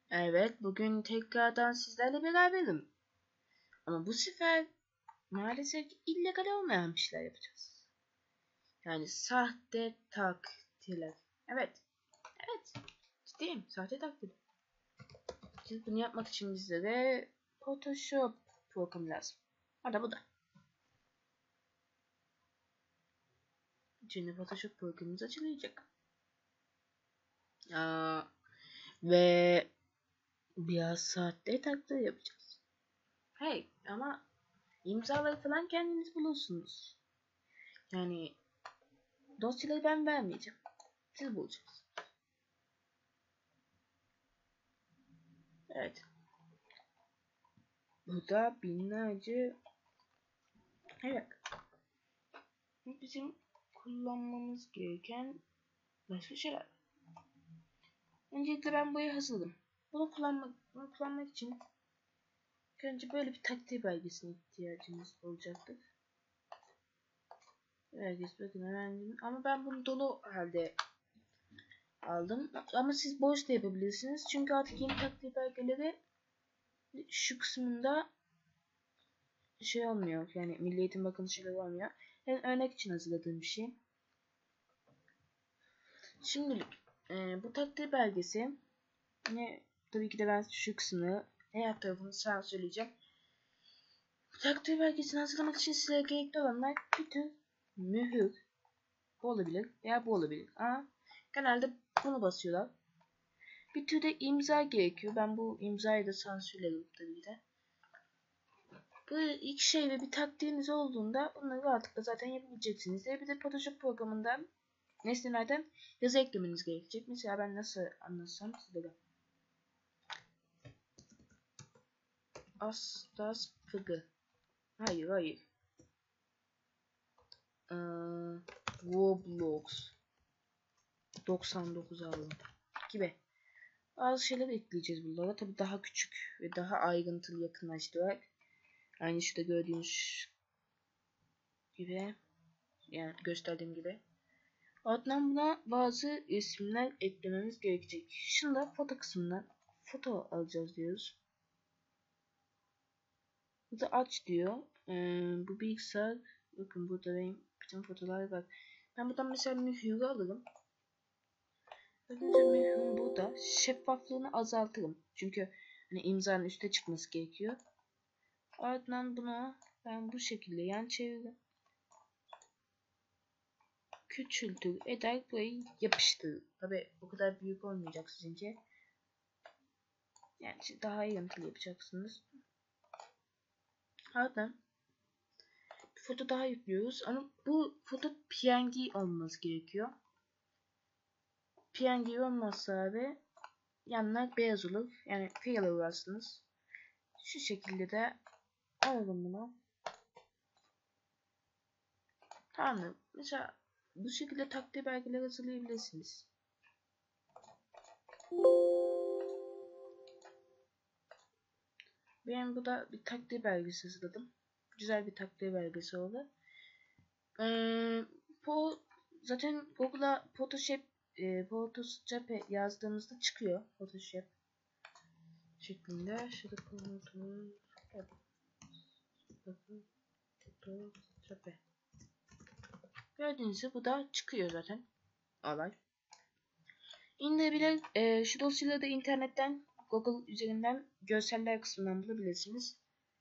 Evet, bugün tekrardan sizlerle beraberim. Ama bu sefer maalesef illegal olmayan bir şeyler yapacağız. Yani sahte takdirler. Evet, evet. Ciddiyim, sahte takdir. Siz bunu yapmak için bizlere Photoshop programı lazım. Bu da. Şimdi Photoshop programımız açılacak. Ve biraz sahte takdir yapacağız. Hey, ama imzaları falan kendiniz bulursunuz. Yani dosyaları ben vermeyeceğim. Siz bulacaksınız. Evet. Burada binlerce evet. Bizim kullanmamız gereken başka şeyler. Öncelikle ben burayı hazırladım. Bunu kullanmak için önce böyle bir takdir belgesine ihtiyacımız olacaktır. Belgesi bakın hemen, ama ben bunu dolu halde aldım. Ama siz boş da yapabilirsiniz. Çünkü artık yeni takdir belgeleri şu kısmında şey olmuyor. Yani Milli Eğitim Bakanı şeyler olmuyor. Yani örnek için hazırladığım bir şey. Şimdilik bu takdir belgesi tabii ki de ben şu kısmını her tarafını sansürleyeceğim. Bu takdir belgesini hazırlamak için size gerekli olanlar bir tür mühür. Bu olabilir veya bu olabilir. Ama genelde bunu basıyorlar. Bir tür de imza gerekiyor. Ben bu imzayı da sansürledim tabii ki de. Bu iki şey ve bir takdiriniz olduğunda bunları rahatlıkla zaten yapabileceksiniz. Bir de Photoshop programından nesnelerden yazı eklemeniz gerekecek. Mesela ben nasıl anlatsam size de. Astas fıgı. Hayır. Roblox 99 aldım gibi. Bazı şeyler ekleyeceğiz bunlara. Tabi daha küçük ve daha ayrıntılı yakınlaştırarak. Aynı şurada gördüğünüz gibi. Yani gösterdiğim gibi. Ardından buna bazı isimler eklememiz gerekecek. Şimdi foto kısmından foto alacağız diyoruz. Burada aç diyor. Bu bilgisayar. Bakın burada benim bütün fotoğraflar var. Ben buradan mesela mühürü alırım. Bakın mühürün burada şeffaflığını azaltırım. Çünkü hani imzanın üstte çıkması gerekiyor. Ardından bunu ben bu şekilde yan çeviririm. Küçültür eder burayı yapıştırır. Tabi bu kadar büyük olmayacak sizinki. Yani daha ayrıntılı yapacaksınız. Ardından bir foto daha yüklüyoruz ama bu foto PNG olması gerekiyor. PNG olmazsa abi yanlar beyaz olur. Yani file uğrarsınız. Şu şekilde de alalım bunu. Tamam. Mesela bu şekilde takdir belgeleri hazırlayabilirsiniz. Ben bu da bir takdir belgesi hazırladım. Güzel bir takdir belgesi oldu. Bu zaten Google'a Photoshop yazdığımızda çıkıyor. Photoshop şeklinde. Şurada Photoshop. Gördüğünüz gibi bu da çıkıyor zaten. Olay. İndirebilir. Şu dosyaları da internetten Google üzerinden görseller kısmından bulabilirsiniz.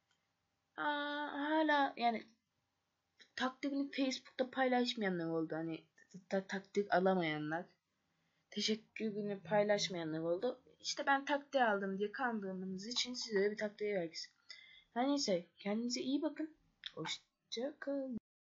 Hala yani takdirini Facebook'ta paylaşmayanlar oldu. Hani takdir alamayanlar. Teşekkürünü paylaşmayanlar oldu. İşte ben takdir aldım diye kandığınız için size bir takdir vergisi. Her neyse kendinize iyi bakın. Hoşça kalın.